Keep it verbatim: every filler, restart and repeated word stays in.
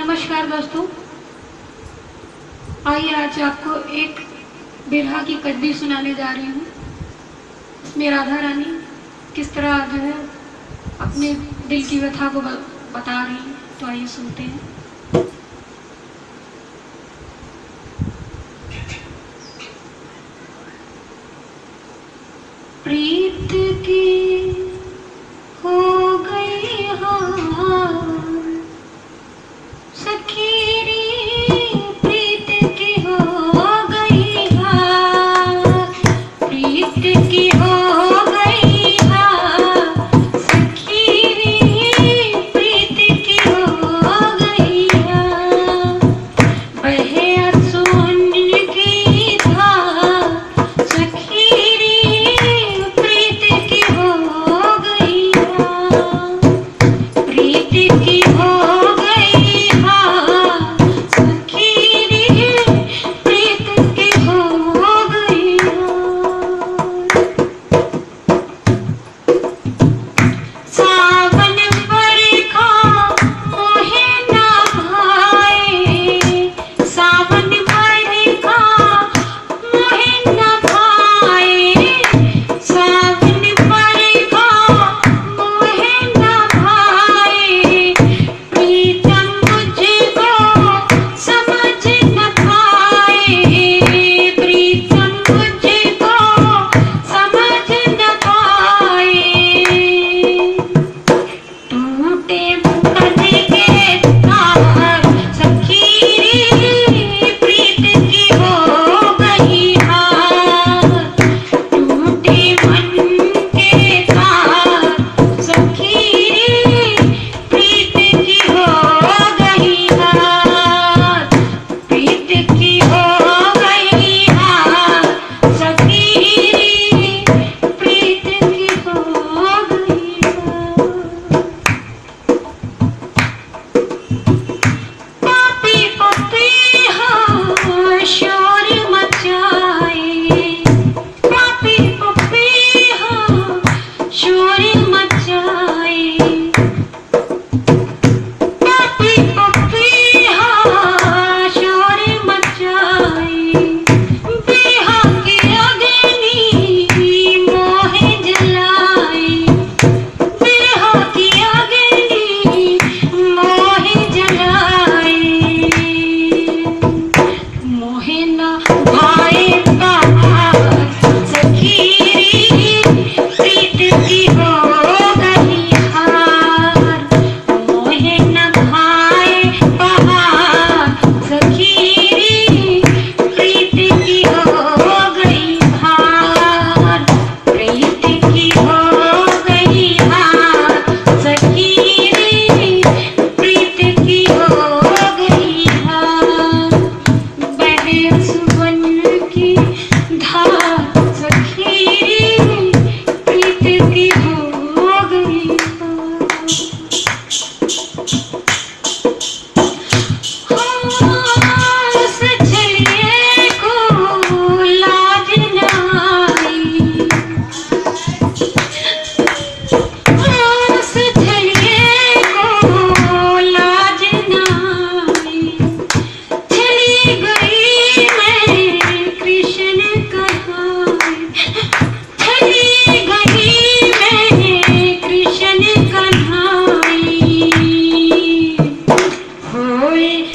नमस्कार दोस्तों, आइए आज आपको एक बिरहा की कद्दी सुनाने जा रही हूँ। इसमें राधा रानी किस तरह जो है अपने दिल की व्यथा को बता रही है। तो आइए सुनते हैं। प्रीत की हो गई हाँ सखी रे, प्रीत की हो गई हाँ, प्रीत की हो गई हाँ सखी रे, प्रीत की हो गई हाँ, बहे सुन की था सखी रे, प्रीत की हो गई हाँ, प्रीत की हो Hoy